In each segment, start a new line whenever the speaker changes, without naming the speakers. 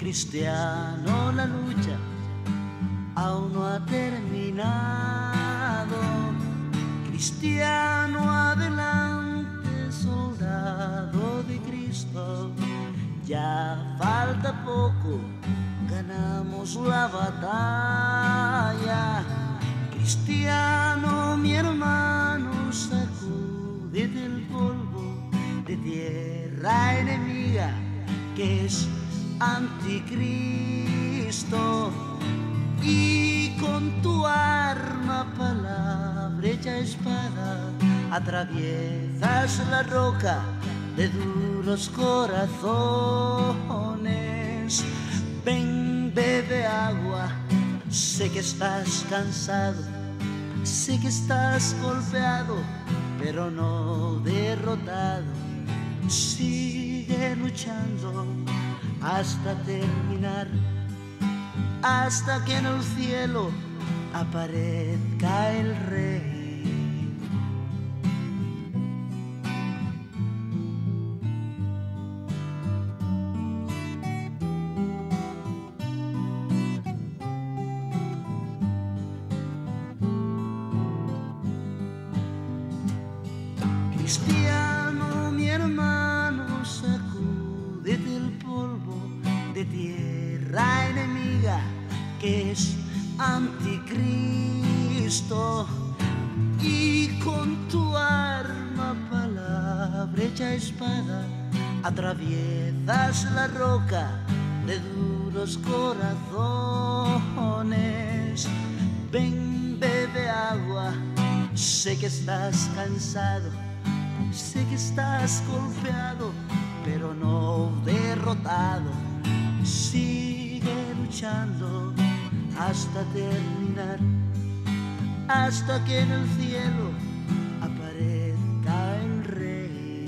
cristiano, la lucha aún no ha terminado. Cristiano, adelante, soldado de Cristo. Ya falta poco, ganamos la batalla. Cristiano, mi hermano, sacúdete el polvo de tierra enemiga que es anticristo, y con tu arma, palabra hecha espada, atraviesas la roca de duros corazones. Ven, bebe agua, sé que estás cansado, sé que estás golpeado, pero no derrotado. Sigue luchando hasta terminar, hasta que en el cielo aparezca el Rey. Cristiano, mi hermano, sacúdete el polvo de tierra enemiga que es anticristo, y con tu arma, palabra hecha espada, atraviesas la roca de duros corazones. Ven, bebe agua, sé que estás cansado, sé que estás golpeado, pero no derrotado. Sigue luchando hasta terminar, hasta que en el cielo aparezca el Rey.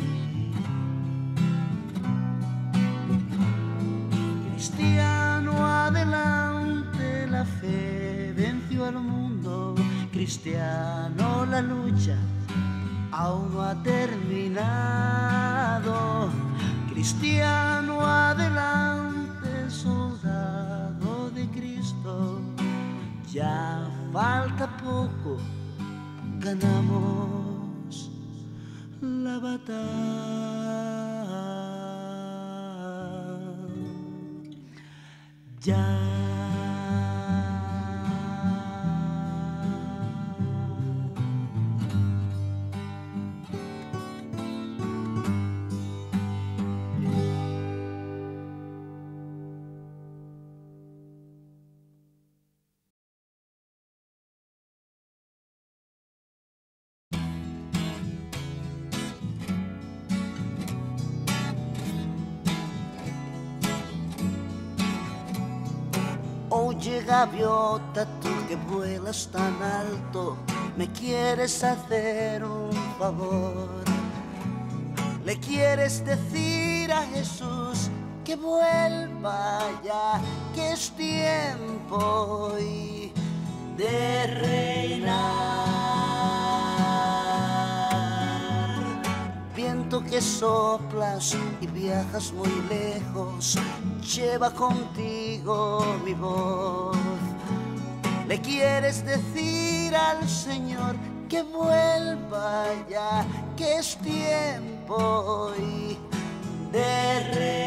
Cristiano, adelante, la fe venció al mundo. Cristiano, la lucha aún no ha terminado. Cristiano, adelante, soldado de Cristo. Ya falta poco, ganamos la batalla. Oye, gaviota, tú que vuelas tan alto, me quieres hacer un favor. Le quieres decir a Jesús que vuelva ya, que es tiempo hoy de reinar. Viento que soplas y viajas muy lejos, lleva contigo mi voz. Le quieres decir al Señor que vuelva ya, que es tiempo hoy de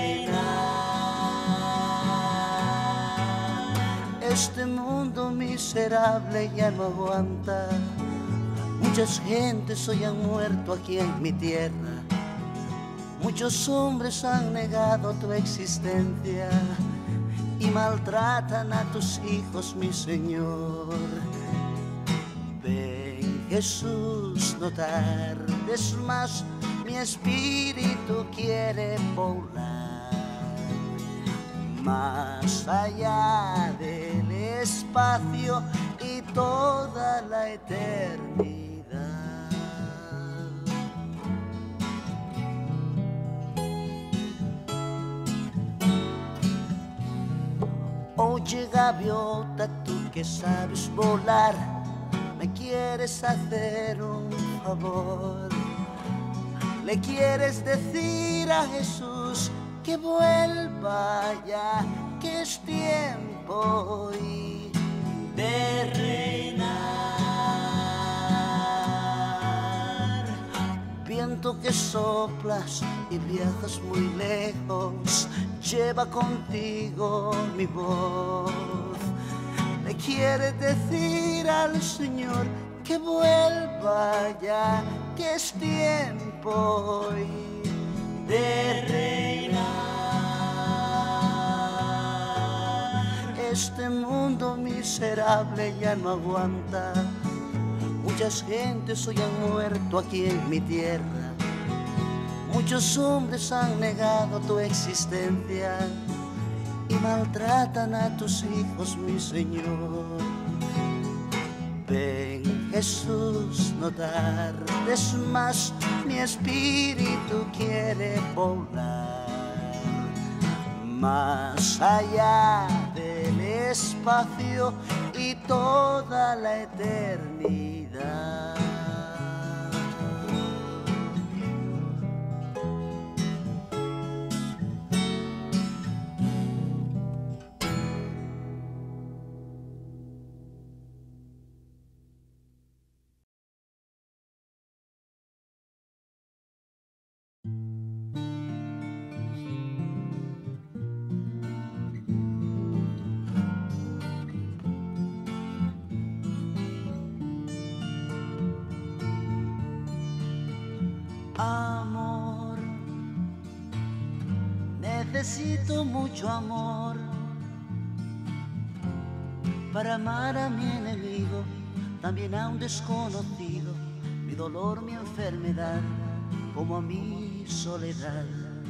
reinar. Este mundo miserable ya no aguanta. Muchas gentes hoy han muerto aquí en mi tierra. Muchos hombres han negado tu existencia y maltratan a tus hijos, mi Señor. Ven, Jesús, no tardes más, mi espíritu quiere volar más allá del espacio y toda la eternidad. Oye, gaviota, tú que sabes volar, me quieres hacer un favor. Le quieres decir a Jesús que vuelva ya, que es tiempo hoy de reinar. Viento que soplas y viajas muy lejos, lleva contigo mi voz. Le quiere decir al Señor que vuelva ya, que es tiempo hoy de reinar. Este mundo miserable ya no aguanta. Muchas gentes hoy han muerto aquí en mi tierra. Muchos hombres han negado tu existencia y maltratan a tus hijos, mi Señor. Ven, Jesús, no tardes más, mi espíritu quiere volar más allá del espacio y toda la eternidad. Amor, necesito mucho amor para amar a mi enemigo, también a un desconocido, mi dolor, mi enfermedad, como a mi soledad.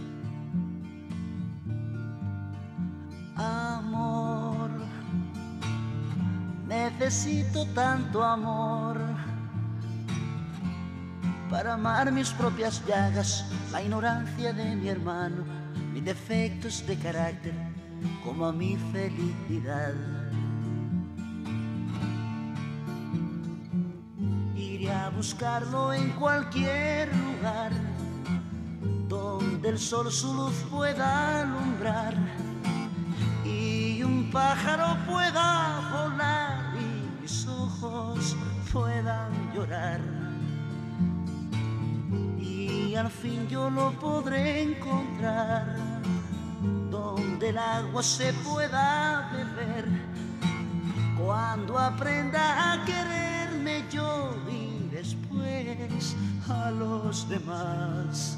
Amor, necesito tanto amor para amar mis propias llagas, la ignorancia de mi hermano, mis defectos de carácter, como a mi felicidad. Iré a buscarlo en cualquier lugar donde el sol su luz pueda alumbrar y un pájaro pueda volar y mis ojos puedan llorar. Y al fin yo lo podré encontrar donde el agua se pueda beber, cuando aprenda a quererme yo y después a los demás.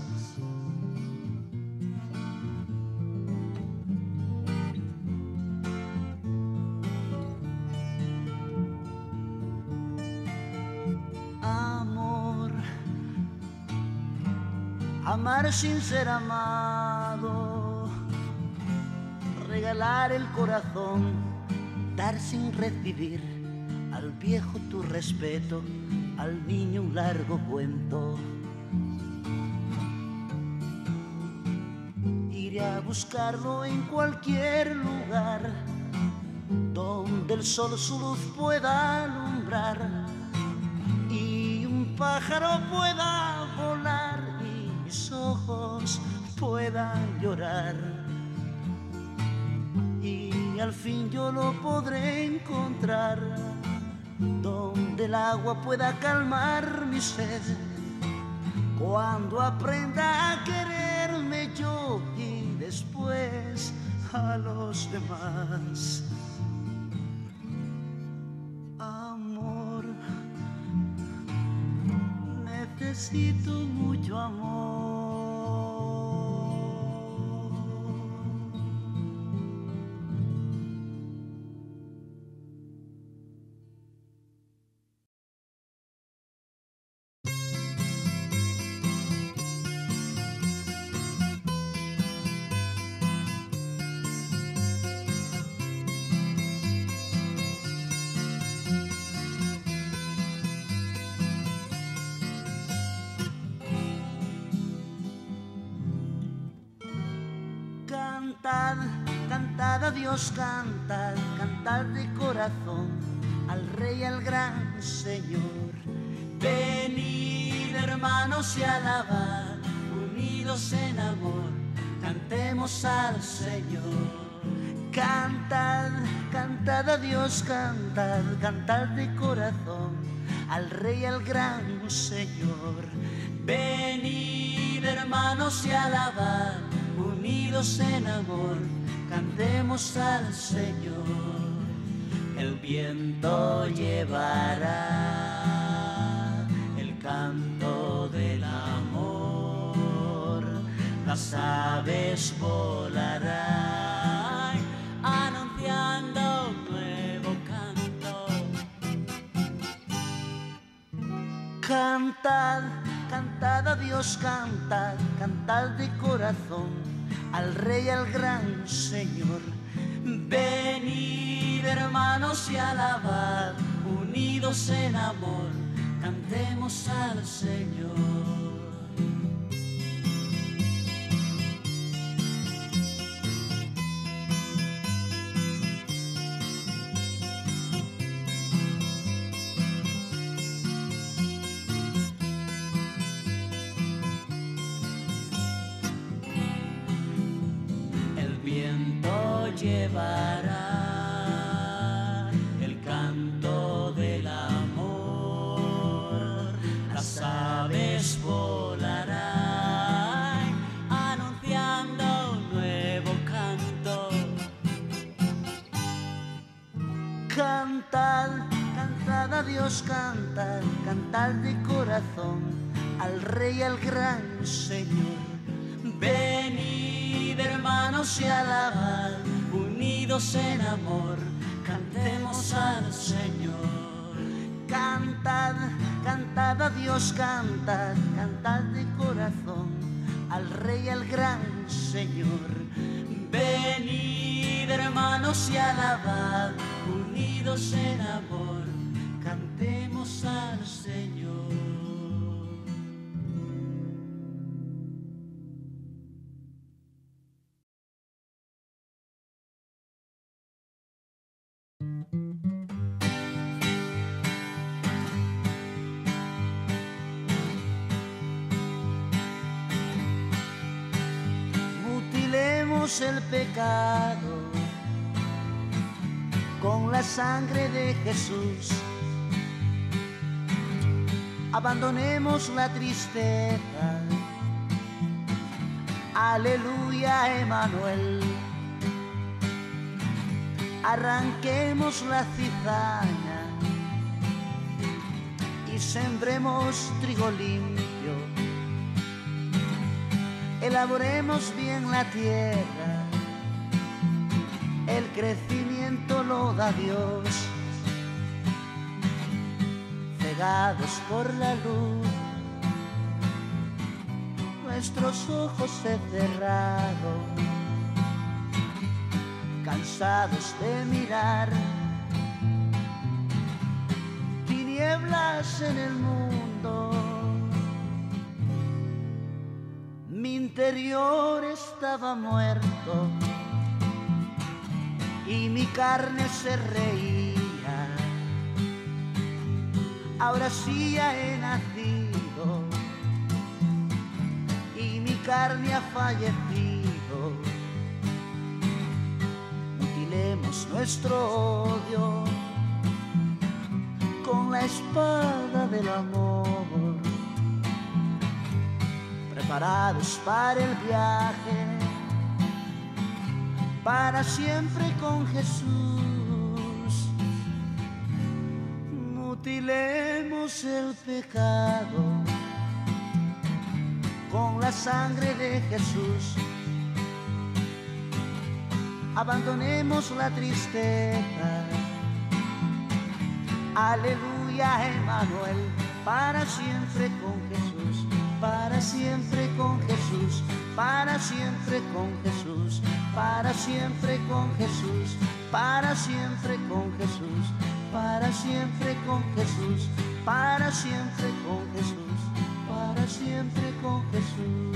Amar sin ser amado, regalar el corazón, dar sin recibir, al viejo tu respeto, al niño un largo cuento. Iré a buscarlo en cualquier lugar donde el sol su luz pueda alumbrar y un pájaro pueda volar, mis ojos puedan llorar. Y al fin yo lo podré encontrar donde el agua pueda calmar mi sed, cuando aprenda a quererme yo y después a los demás. Amor, necesito mucho amor. Cantad, cantad a Dios, cantad, cantad de corazón al Rey, al gran Señor. Venid, hermanos, y alabad, unidos en amor, cantemos al Señor. Cantad, cantad a Dios, cantad, cantad de corazón al Rey, al gran Señor. Venid, hermanos, y alabad, unidos en amor, cantemos al Señor. El viento llevará el canto del amor, las aves volarán anunciando un nuevo canto. Cantad, cantad a Dios, cantad, cantad de corazón al Rey, al gran Señor. Venid, hermanos, y alabad, unidos en amor, cantemos al Señor. El viento llevará el canto del amor, las aves volarán anunciando un nuevo canto. Cantad, cantad a Dios, cantad, cantad de corazón al Rey, al gran Señor. Venid, hermanos, y alabad, unidos en amor, cantemos al Señor. Cantad, cantad a Dios, cantad, cantad de corazón al Rey, al gran Señor. Venid, hermanos, y alabad, unidos en amor, cantemos al Señor. Mutilemos el pecado con la sangre de Jesús. Abandonemos la tristeza. Aleluya, Emanuel. Arranquemos la cizaña y sembremos trigo limpio. Elaboremos bien la tierra, el crecimiento lo da Dios. Cegados por la luz, nuestros ojos se cerraron, cansados de mirar tinieblas en el mundo. Mi interior estaba muerto y mi carne se reía. Ahora sí ya he nacido y mi carne ha fallecido. Mutilemos nuestro odio con la espada del amor. Preparados para el viaje, para siempre con Jesús. Mutilemos el pecado con la sangre de Jesús. Abandonemos la tristeza. Aleluya, Emanuel, para siempre con Jesús, para siempre con Jesús, para siempre con Jesús, para siempre con Jesús, para siempre con Jesús, para siempre con Jesús, para siempre con Jesús, para siempre con Jesús.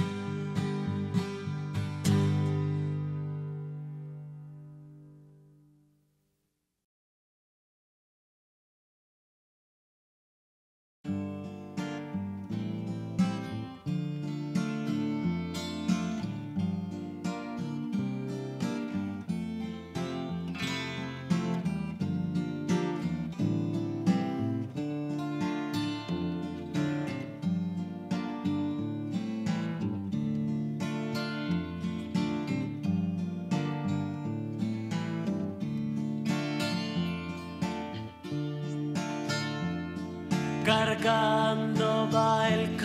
cargando va el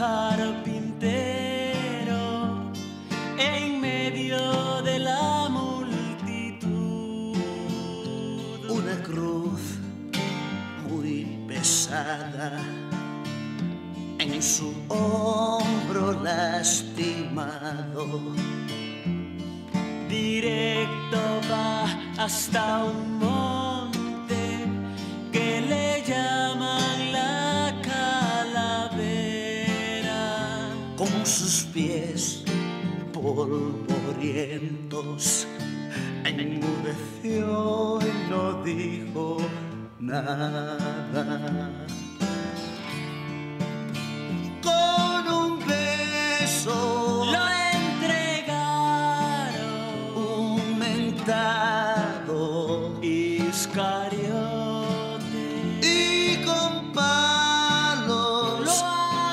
carpintero en medio de la multitud.
Una cruz muy pesada en su hombro lastimado,
directo va hasta un monte que le llaman la Calavera.
con sus pies polvorientos enmudeció y no dijo nada. Con un beso
Lo entregaron
un mentado
Iscariote,
y con palos
lo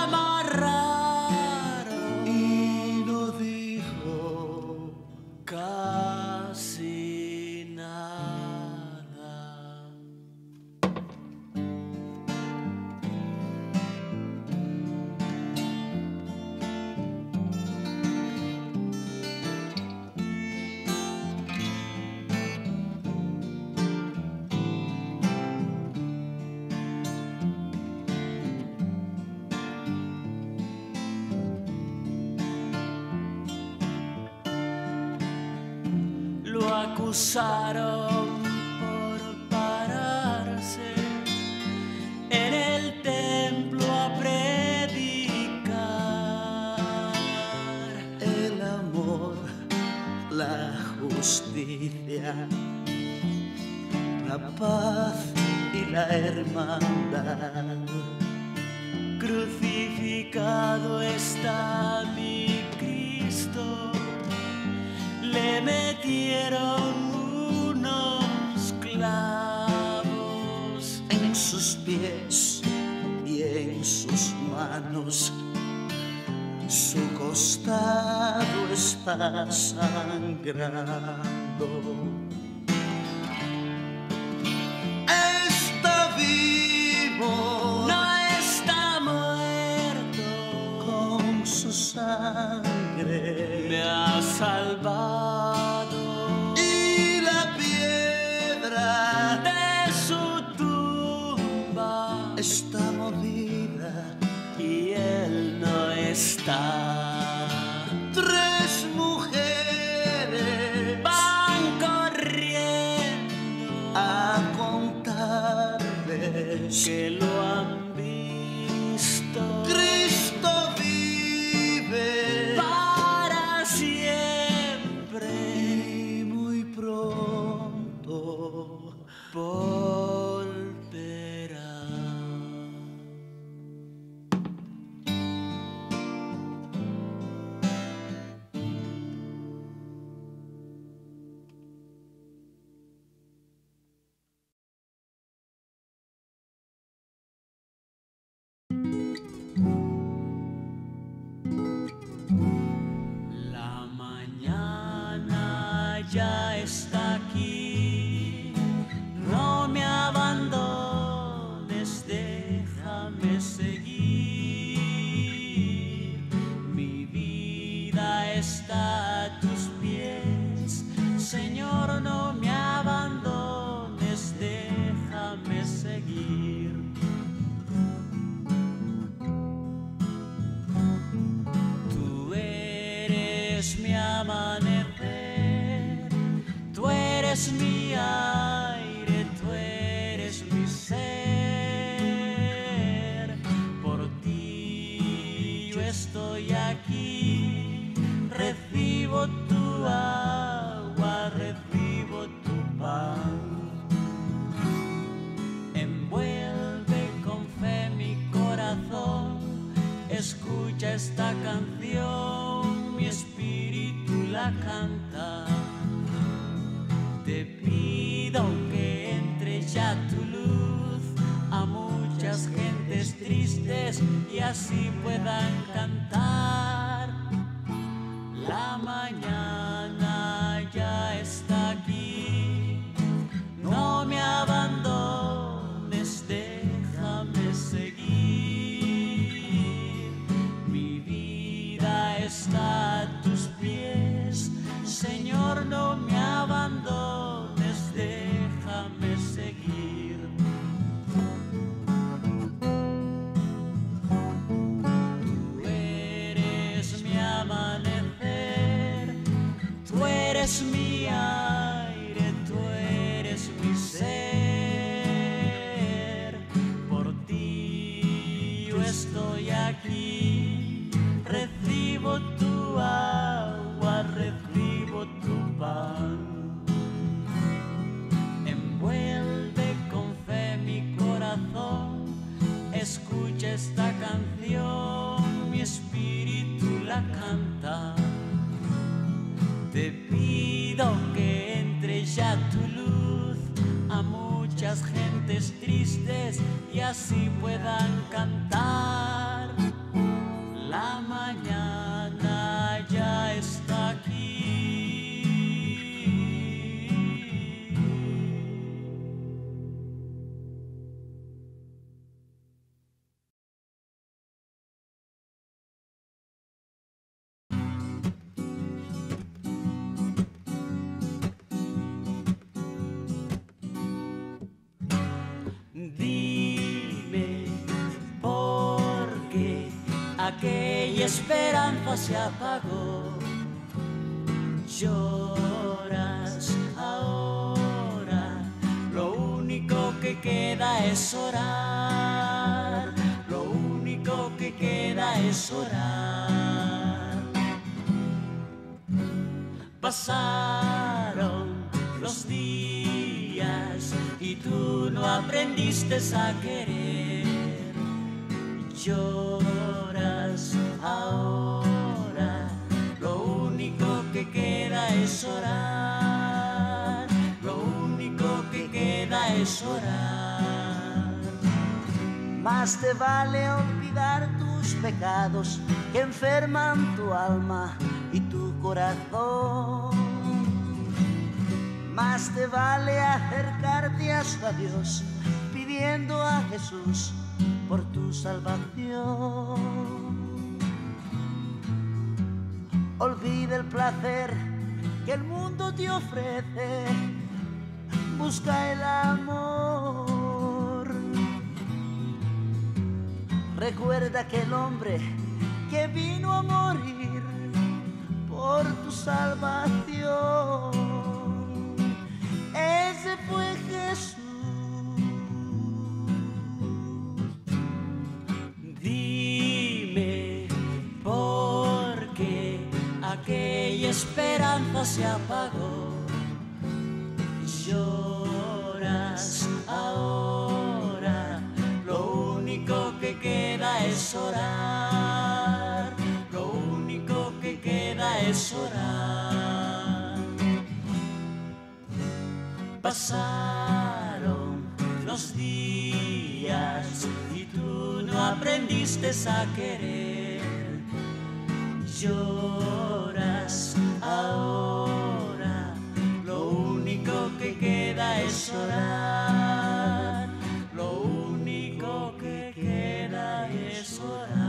amarraron
y no dijo
casi nada. Lo acusaron por pararse en el templo a predicar
el amor, la justicia, la paz y la hermandad.
Crucificado está mi Cristo, le metieron unos clavos
En sus pies y en sus manos, su costado está sangrando. Está vivo
no está muerto,
con su sangre
me ha salvado
y la piedra
de su tumba
está movida.
y él no está.
Tres mujeres
Van corriendo
a contarles
que lo han visto
Cristo vive
para siempre
y muy pronto
volverá. La mañana ya está aquí, no me abandones, déjame seguir. Mi vida está a tus pies, Señor, no me abandones, déjame seguir. Tú eres mi amanecer, tú eres mi aire, tú eres mi ser. Por ti yo estoy aquí, recibo tu agua, recibo tu pan. Envuelve con fe mi corazón, escucha esta canción, mi espíritu la canta. Te pido que entre ya tu luz a muchas gentes tristes y así puedan cantar. La mañana ya está aquí, no me abandones, déjame seguir. no me abandones, déjame seguir. Tú eres mi amanecer, tú eres mi aire, tú eres mi ser. Por ti yo estoy aquí, recibo tu agua, recibo tu pan. Envuelve con fe mi corazón, escucha esta canción, mi espíritu la canta. Te pido que entre ya tu luz a muchas gentes tristes y así puedan cantar. La mañana ya está aquí. Dime por qué aquella esperanza se apagó. Lloras ahora, lo único que queda es orar, lo único que queda es orar. Pasaron los días y tú no aprendiste a querer. Lloras ahora, lo único que queda es orar, lo único que queda es orar.
Más te vale olvidar tus pecados que enferman tu alma y tu corazón. Más te vale acercarte hasta Dios pidiendo a Jesús por tu salvación. Olvida el placer que el mundo te ofrece, busca el amor. Recuerda que el hombre que vino a morir por tu salvación, ese fue Jesús.
Dime por qué aquella esperanza se apagó. Lloras ahora, lo único que queda es orar, lo único que queda es orar. Pasaron los días y tú no aprendiste a querer. Lloras ahora, lo único que queda es orar, lo único que queda es orar.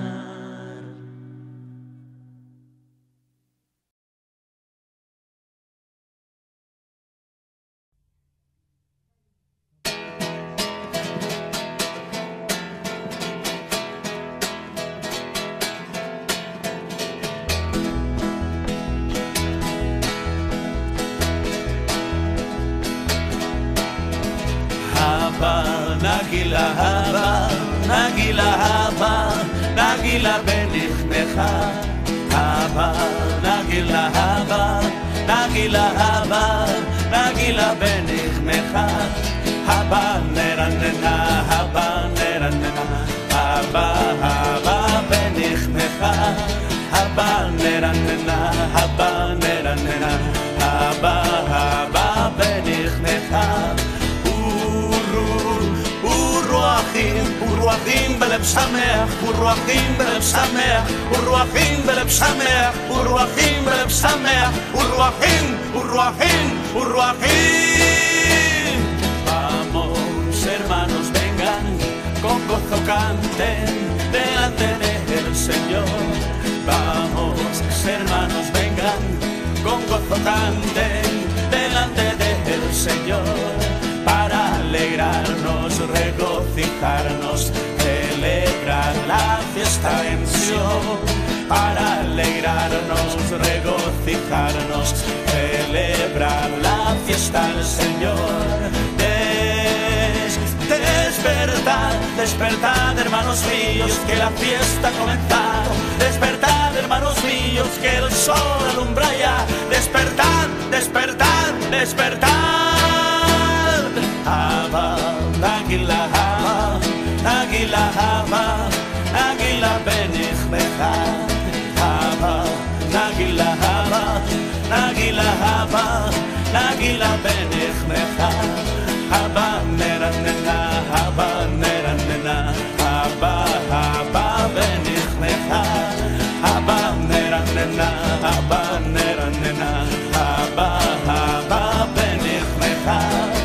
נגילה הבה, נגילה הבה, נגילה בנכנך הבה, נגילה הבה, נגילה הבה, נגילה בנכנך הבה נרננה, הבה נרננה, הבה הבה בנכנך הבה נרננה, הבה נרננה, הבה הבה בנכנך ורוחים בלב שמח, ורוחים בלב שמח, ורוחים בלב שמח, ורוחים בלב שמח, ורוחים, ורוחים, ורוחים. Vamos hermanos, vengan, con gozo canten delante del Señor. Vamos hermanos, vengan, con gozo canten fiesta en Sion, para alegrarnos, regocijarnos, celebrar la fiesta del Señor. Despertad, despertad, hermanos míos, que la fiesta ha comenzado. Despertad, hermanos míos, que el sol alumbra ya. Despertad, despertad, despertad. Haba, Nagila Haba, Nagila Haba, Nagila Benichmecha. Haba, Nagila Haba, Nagila Haba, Nagila Benichmecha. Haba neranena, haba neranena, haba haba benichmecha. Haba neranena, haba neranena, haba haba benichmecha.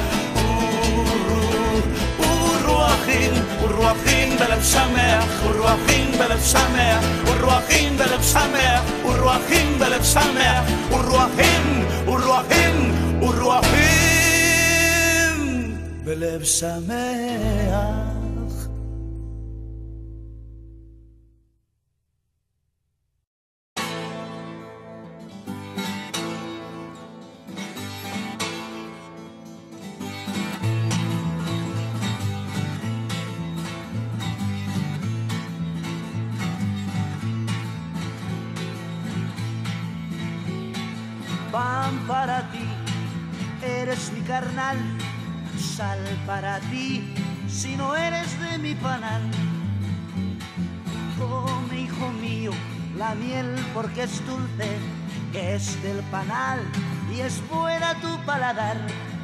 Uruachim belev sameach, uruachim belev sameach, uruachim belev sameach, uruachim belev sameach, uruachim בלב שמח.
Pan para ti, eres mi carnal. Sal para ti, si no eres de mi panal. Come, hijo mío, la miel porque es dulce, que es del panal y es buena tu paladar.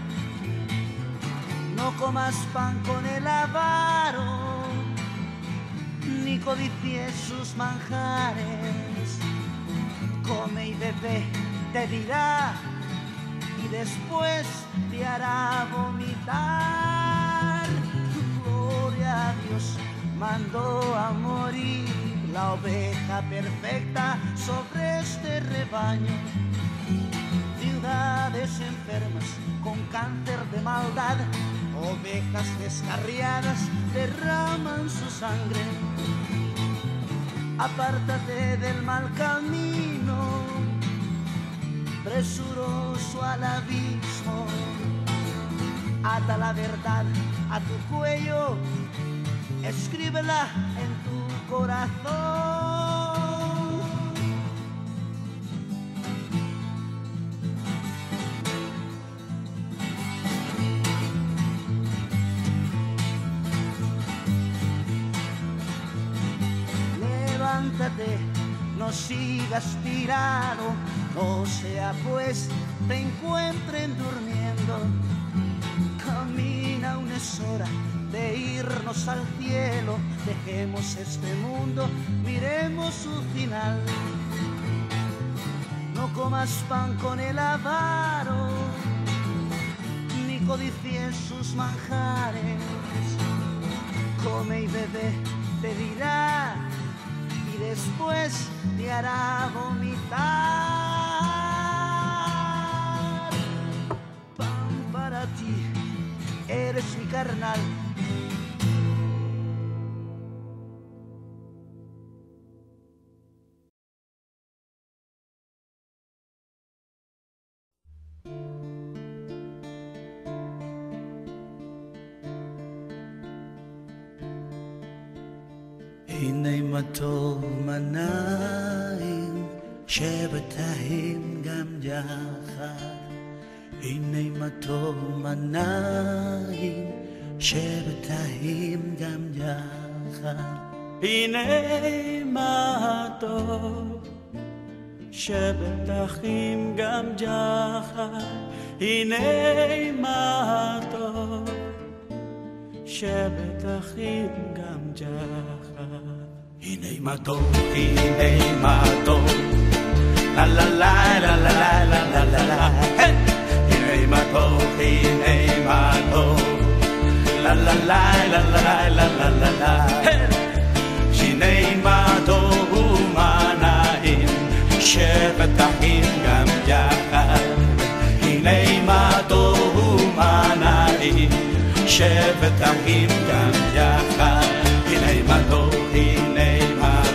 No comas pan con el avaro, ni codicies sus manjares. Come y bebe, te dirá, y después te hará vomitar. Gloria a Dios, mandó a morir la oveja perfecta sobre este rebaño. Ciudades enfermas con cáncer de maldad, ovejas descarriadas derraman su sangre. Apártate del mal camino, presuroso al abismo. Ata la verdad a tu cuello, escríbela en tu corazón. Levántate, no sigas tirado, no sea pues te encuentren durmiendo. Camina, aún es hora de irnos al cielo. Dejemos este mundo, miremos su final. No comas pan con el avaro, ni codicies sus manjares. Come y bebe, te dirá, y después te hará vomitar. Pan para ti, eres mi carnal.
הנה מה טוב מנעים שבטעים גם יחד. הנה מה טוב מנעים שבטעים גם יחד. הנה מה טוב שבטעים גם יחד. הנה מה טוב שבטעים גם יחד. הנה מה טוב, הנה מה טוב, לה לה לה לה לה לה לה לה לה. הנה מה טוב, הנה מה טוב, לה לה לה לה לה לה לה לה לה. הנה מה טוב ומה נעים שבטעים גם יחד. הנה מה טוב ומה נעים שבטעים גם יחד. הנה מה טוב, הנה מה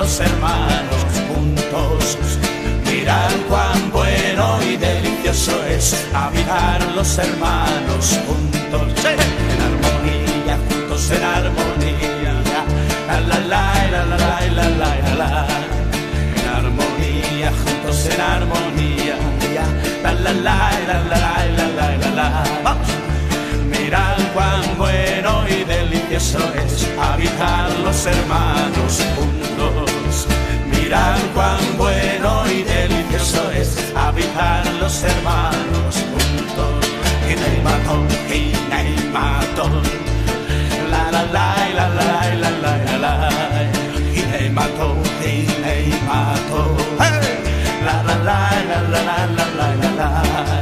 los hermanos juntos. Mirad cuán bueno y delicioso es habitar los hermanos juntos. En armonía, juntos en armonía. La la la la la la la la la. En armonía, juntos en armonía. La la la la la la la la la. Vamos. Mirad cuán bueno y delicioso es habitar los hermanos juntos. Mirad cuán bueno y delicioso es habitar los hermanos juntos. Hineimaton, la la la la la la la la. Hineimaton, la la la la la la la la.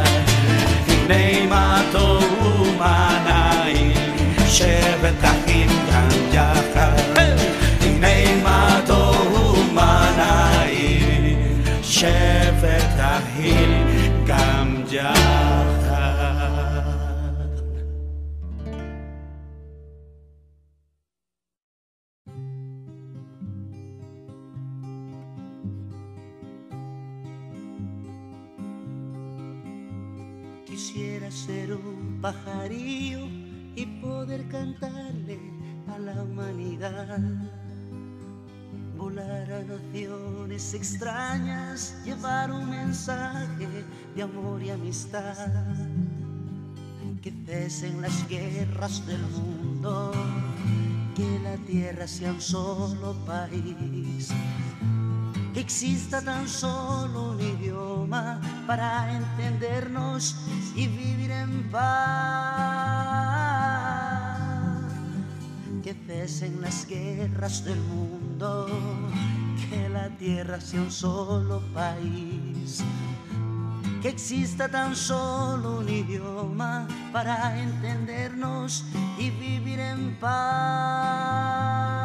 Hineimaton umanai, shebetahim ganjaha. Hineimaton umanai, shebetahim ganjaha.
Quisiera ser un pajarillo y poder cantarle a la humanidad, volar a naciones extrañas, llevar un mensaje de amor y amistad, que cesen las guerras del mundo, que la tierra sea un solo país, que exista tan solo un idioma para entendernos y vivir en paz. Que cesen las guerras del mundo, que la tierra sea un solo país, que exista tan solo un idioma para entendernos y vivir en paz.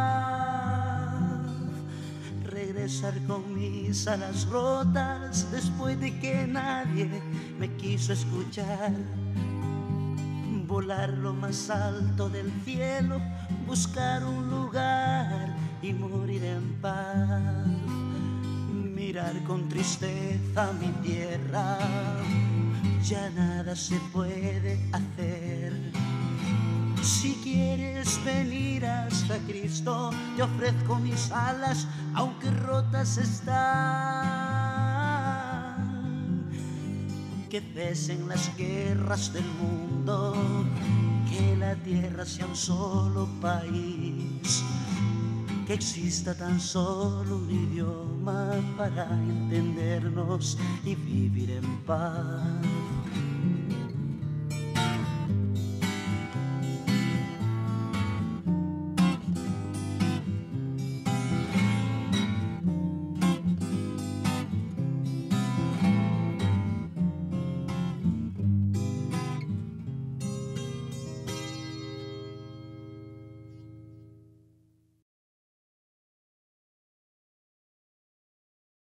Regresar con mis alas rotas después de que nadie me quiso escuchar, volar lo más alto del cielo, buscar un lugar y morir en paz. Mirar con tristeza mi tierra, ya nada se puede hacer. Si quieres venir hasta Cristo, te ofrezco mis alas, aunque rotas están. Que cesen las guerras del mundo, que la tierra sea un solo país, que exista tan solo un idioma para entendernos y vivir en paz.